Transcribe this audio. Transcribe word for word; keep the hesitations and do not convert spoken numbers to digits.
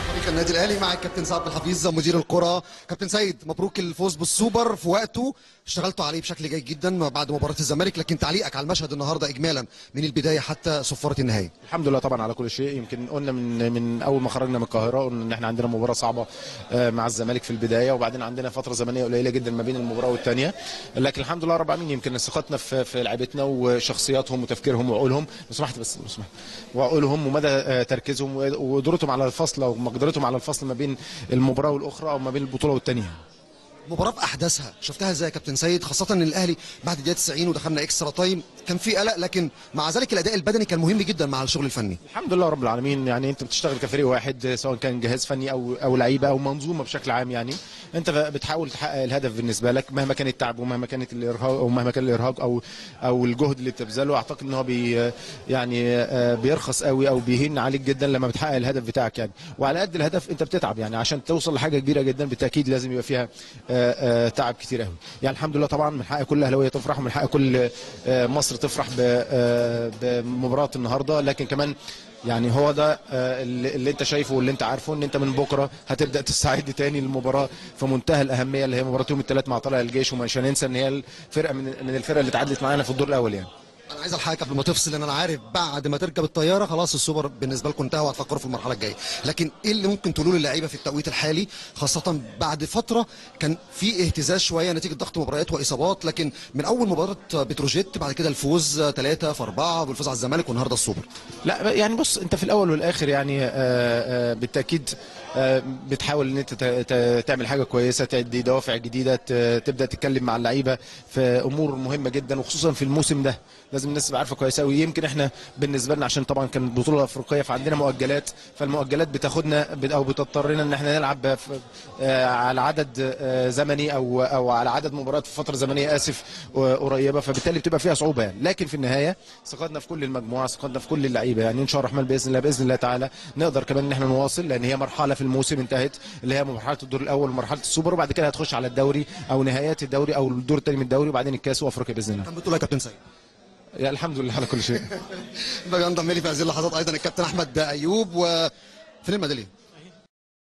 فريق النادي الاهلي مع الكابتن سعد الحفيظ مدير الكره. كابتن سيد، مبروك الفوز بالسوبر في وقته، اشتغلتوا عليه بشكل جيد جدا بعد مباراه الزمالك، لكن تعليقك على المشهد النهارده اجمالا من البدايه حتى صفاره النهائي. الحمد لله طبعا على كل شيء. يمكن قلنا من من اول ما خرجنا من القاهره قلنا ان احنا عندنا مباراه صعبه مع الزمالك في البدايه، وبعدين عندنا فتره زمنيه قليله جدا ما بين المباراه والثانيه، لكن الحمد لله رب العالمين يمكن ثقتنا في في لعيبتنا وشخصياتهم وتفكيرهم وعقولهم، لو سمحت بس لو سمحت وعقولهم ومدى تركيزهم وقدرتهم على الفصل او مقدرتهم على الفصل ما بين المباراه والاخرى او ما بين البطوله والثانيه. مباراه في احداثها شفتها ازاي يا كابتن سيد، خاصه ان الاهلي بعد الدقيقه تسعين ودخلنا اكسترا تايم كان في قلق، لكن مع ذلك الاداء البدني كان مهم جدا مع الشغل الفني. الحمد لله رب العالمين. يعني انت بتشتغل كفريق واحد، سواء كان جهاز فني او او لعيبه او منظومه بشكل عام، يعني انت بتحاول تحقق الهدف بالنسبه لك مهما كان التعب ومهما كانت الارهاق او مهما كان الارهاق او او الجهد اللي بتبذله. اعتقد ان هو بي يعني بيرخص قوي او بيهين عليك جدا لما بتحقق الهدف بتاعك يعني، وعلى قد الهدف انت بتتعب يعني عشان توصل لحاجه كبيره جدا بالتاكيد لازم يبقى فيها تعب كتير قوي. يعني الحمد لله طبعا من حق كل اهلاويه تفرح ومن حق كل مصر تفرح بمباراه النهارده، لكن كمان يعني هو ده اللي انت شايفه واللي انت عارفه ان انت من بكره هتبدا تستعد تاني للمباراه في منتهى الاهميه اللي هي مباراه يوم الثلاث مع طلائع الجيش، ومش هننسى ان هي الفرقه من من الفرق اللي اتعادلت معانا في الدور الاول يعني. انا عايز الحقك قبل ما تفصل، ان انا عارف بعد ما تركب الطياره خلاص السوبر بالنسبه لكم انتهى وهتفكروا في المرحله الجايه، لكن ايه اللي ممكن تقولوا للعيبه في التوقيت الحالي، خاصه بعد فتره كان في اهتزاز شويه نتيجه ضغط مباريات واصابات، لكن من اول مباراه بتروجيت بعد كده الفوز ثلاثة في أربعة والفوز على الزمالك والنهارده السوبر. لا يعني بص، انت في الاول والاخر يعني آآ آآ بالتاكيد بتحاول ان انت تعمل حاجه كويسه، تدي دوافع جديده، تبدا تتكلم مع اللعيبه في امور مهمه جدا، وخصوصا في الموسم ده لازم الناس تبقى عارفه كويس قوي. يمكن احنا بالنسبه لنا عشان طبعا كانت بطوله افريقيه فعندنا مؤجلات، فالمؤجلات بتاخدنا او بتضطرنا ان احنا نلعب على عدد زمني او او على عدد مباريات في فتره زمنيه اسف قريبه، فبالتالي بتبقى فيها صعوبه يعني. لكن في النهايه ثقتنا في كل المجموعه، ثقتنا في كل اللعيبه، يعني ان شاء الله الرحمن باذن الله باذن الله تعالى نقدر كمان ان احنا نواصل، لان هي مرحله في الموسم انتهت اللي هي مرحله الدور الاول ومرحله السوبر، وبعد كده هتخش على الدوري او نهايات الدوري او الدور الثاني من الدوري وبعدين الكاس وافريقيا باذن الله. كم بتقول يا كابتن سيد؟ يا الحمد لله على كل شيء. بقى انضم لي في هذه اللحظات ايضا الكابتن احمد ايوب. وفين الميداليه؟